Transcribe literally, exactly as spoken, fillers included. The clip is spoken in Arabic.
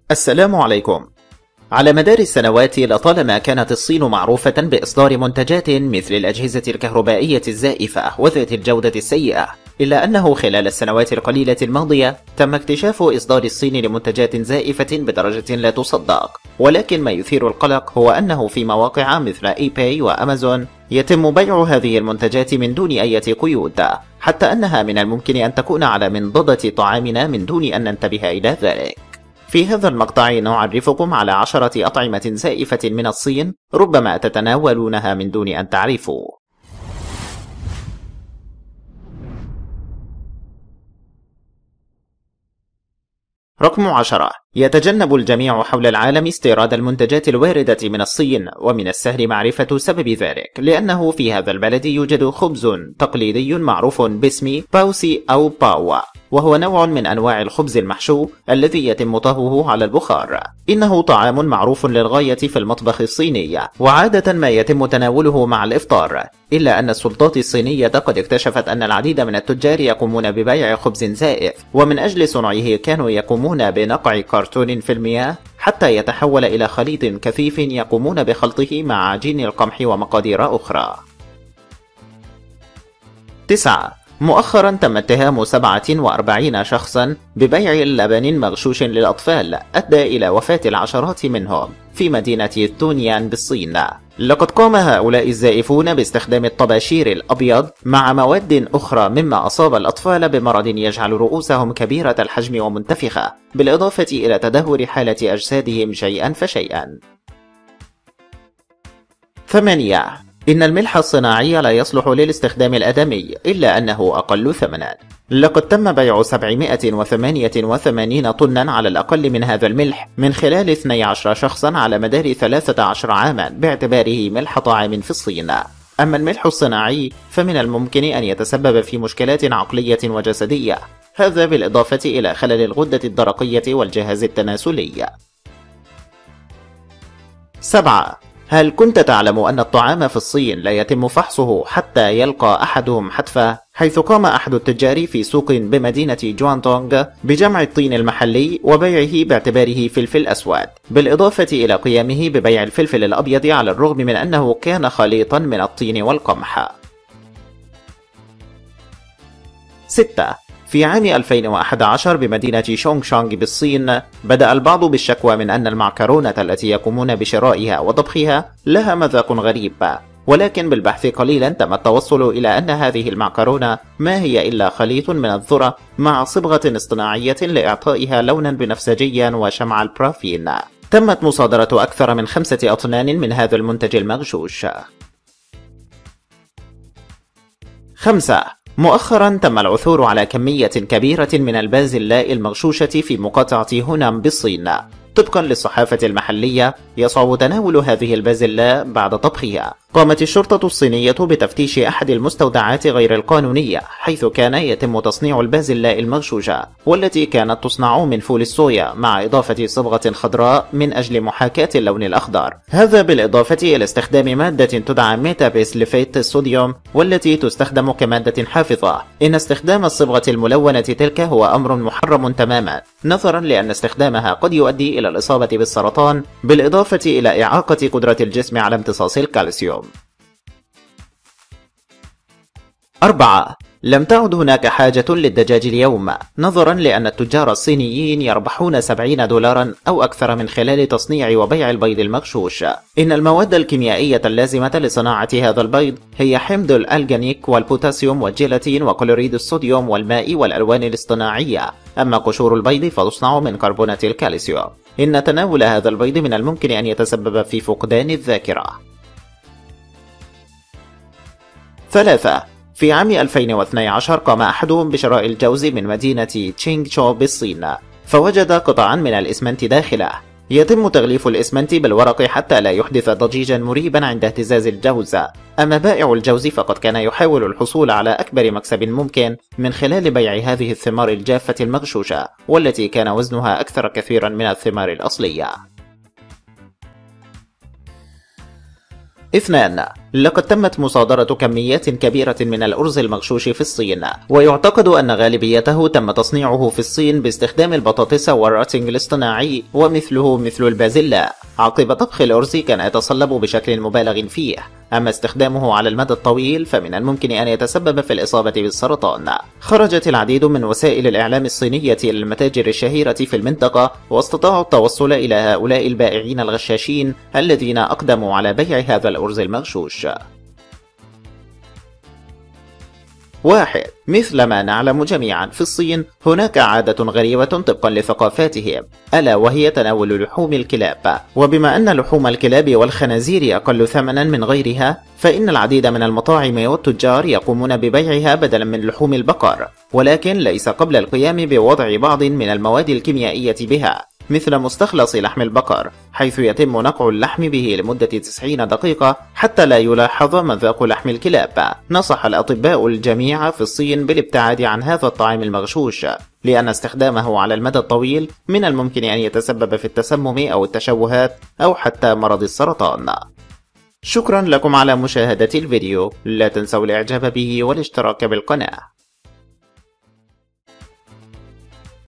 السلام عليكم. على مدار السنوات لطالما كانت الصين معروفة بإصدار منتجات مثل الأجهزة الكهربائية الزائفة وذات الجودة السيئة، إلا أنه خلال السنوات القليلة الماضية تم اكتشاف إصدار الصين لمنتجات زائفة بدرجة لا تصدق. ولكن ما يثير القلق هو أنه في مواقع مثل إي باي وأمازون يتم بيع هذه المنتجات من دون أي قيود، حتى أنها من الممكن أن تكون على منضدة طعامنا من دون أن ننتبه إلى ذلك. في هذا المقطع نعرفكم على عشرة أطعمة زائفة من الصين ربما تتناولونها من دون أن تعرفوا. رقم عشرة. يتجنب الجميع حول العالم استيراد المنتجات الواردة من الصين، ومن السهل معرفة سبب ذلك، لأنه في هذا البلد يوجد خبز تقليدي معروف باسم باوسي أو باوا، وهو نوع من أنواع الخبز المحشو الذي يتم طهوه على البخار. إنه طعام معروف للغاية في المطبخ الصيني، وعادة ما يتم تناوله مع الإفطار، إلا أن السلطات الصينية قد اكتشفت أن العديد من التجار يقومون ببيع خبز زائف، ومن أجل صنعه كانوا يقومون بنقع كرتون في المياه حتى يتحول إلى خليط كثيف يقومون بخلطه مع عجين القمح ومقادير أخرى. تسعة. مؤخرا تم اتهام سبعة وأربعين شخصا ببيع لبن مغشوش للأطفال أدى إلى وفاة العشرات منهم في مدينة تونيان بالصين. لقد قام هؤلاء الزائفون باستخدام الطباشير الأبيض مع مواد أخرى مما أصاب الأطفال بمرض يجعل رؤوسهم كبيرة الحجم ومنتفخة، بالإضافة إلى تدهور حالة أجسادهم شيئا فشيئا. ثمانية. إن الملح الصناعي لا يصلح للاستخدام الآدمي، إلا أنه أقل ثمنا. لقد تم بيع سبعمائة وثمانية وثمانين طنا على الأقل من هذا الملح من خلال اثني عشر شخصا على مدار ثلاثة عشر عاما باعتباره ملح طعام في الصين. أما الملح الصناعي فمن الممكن أن يتسبب في مشكلات عقلية وجسدية، هذا بالإضافة إلى خلل الغدة الدرقية والجهاز التناسلي. سبعة. هل كنت تعلم أن الطعام في الصين لا يتم فحصه حتى يلقى أحدهم حتفه؟ حيث قام أحد التجار في سوق بمدينة جوانتونغ بجمع الطين المحلي وبيعه باعتباره فلفل أسود، بالإضافة إلى قيامه ببيع الفلفل الأبيض على الرغم من أنه كان خليطا من الطين والقمح. ستة. في عام ألفين وأحد عشر بمدينة شونغشانغ بالصين بدأ البعض بالشكوى من أن المعكرونة التي يقومون بشرائها وطبخها لها مذاق غريب، ولكن بالبحث قليلا تم التوصل إلى أن هذه المعكرونة ما هي إلا خليط من الذرة مع صبغة اصطناعية لإعطائها لونا بنفسجيا وشمع البرافين. تمت مصادرة أكثر من خمسة أطنان من هذا المنتج المغشوش. خمسة. مؤخرا تم العثور على كمية كبيرة من البازلاء المغشوشة في مقاطعة هونام بالصين. طبقا للصحافة المحلية يصعب تناول هذه البازلاء بعد طبخها. قامت الشرطة الصينية بتفتيش أحد المستودعات غير القانونية، حيث كان يتم تصنيع البازلاء المغشوشة، والتي كانت تصنع من فول الصويا مع إضافة صبغة خضراء من أجل محاكاة اللون الأخضر، هذا بالإضافة إلى استخدام مادة تدعى ميتابيسلفيت الصوديوم والتي تستخدم كمادة حافظة. إن استخدام الصبغة الملونة تلك هو أمر محرم تماما، نظرا لأن استخدامها قد يؤدي إلى الإصابة بالسرطان، بالإضافة إلى إعاقة قدرة الجسم على امتصاص الكالسيوم. أربعة. لم تعد هناك حاجة للدجاج اليوم، نظرا لأن التجار الصينيين يربحون سبعين دولارا أو أكثر من خلال تصنيع وبيع البيض المغشوش. إن المواد الكيميائية اللازمة لصناعة هذا البيض هي حمض الألجانيك والبوتاسيوم والجيلاتين وكلوريد الصوديوم والماء والألوان الاصطناعية، أما قشور البيض فتصنع من كربونات الكالسيوم. إن تناول هذا البيض من الممكن أن يتسبب في فقدان الذاكرة. ثلاثة. في عام ألفين واثني عشر قام أحدهم بشراء الجوز من مدينة تشينغشو بالصين، فوجد قطعا من الإسمنت داخله. يتم تغليف الإسمنت بالورق حتى لا يحدث ضجيجا مريبا عند اهتزاز الجوز. أما بائع الجوز فقد كان يحاول الحصول على أكبر مكسب ممكن من خلال بيع هذه الثمار الجافة المغشوشة، والتي كان وزنها أكثر كثيرا من الثمار الأصلية. اثنان. لقد تمت مصادرة كميات كبيرة من الأرز المغشوش في الصين، ويعتقد أن غالبيته تم تصنيعه في الصين باستخدام البطاطس والراتنج الاصطناعي ومثله مثل البازلاء. عقب طبخ الأرز كان يتصلب بشكل مبالغ فيه، أما استخدامه على المدى الطويل فمن الممكن أن يتسبب في الإصابة بالسرطان. خرجت العديد من وسائل الإعلام الصينية إلى المتاجر الشهيرة في المنطقة، واستطاعوا التوصل إلى هؤلاء البائعين الغشاشين الذين أقدموا على بيع هذا الأرز المغشوش. واحد. مثل ما نعلم جميعا، في الصين هناك عادة غريبة طبقا لثقافاتهم، ألا وهي تناول لحوم الكلاب. وبما أن لحوم الكلاب والخنازير أقل ثمنا من غيرها، فإن العديد من المطاعم والتجار يقومون ببيعها بدلا من لحوم البقر، ولكن ليس قبل القيام بوضع بعض من المواد الكيميائية بها، مثل مستخلص لحم البقر، حيث يتم نقع اللحم به لمدة تسعين دقيقة حتى لا يلاحظ مذاق لحم الكلاب. نصح الأطباء الجميع في الصين بالابتعاد عن هذا الطعام المغشوش، لأن استخدامه على المدى الطويل من الممكن أن يتسبب في التسمم أو التشوهات أو حتى مرض السرطان. شكرا لكم على مشاهدة الفيديو، لا تنسوا الإعجاب به والاشتراك بالقناة.